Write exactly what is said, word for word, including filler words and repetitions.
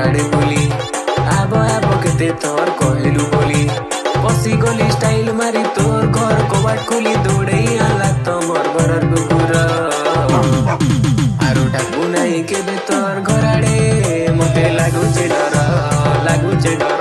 आड़े बोली आबो आबो केते तोर कहलु बोली पसी गली स्टाइल मारी तोर घर कबाट खोली दौड़े आला तो मोर घरर कुकुर आरो डाकू नाही केबे तोर घर आड़े मते लागुचे डर लागुचे डर।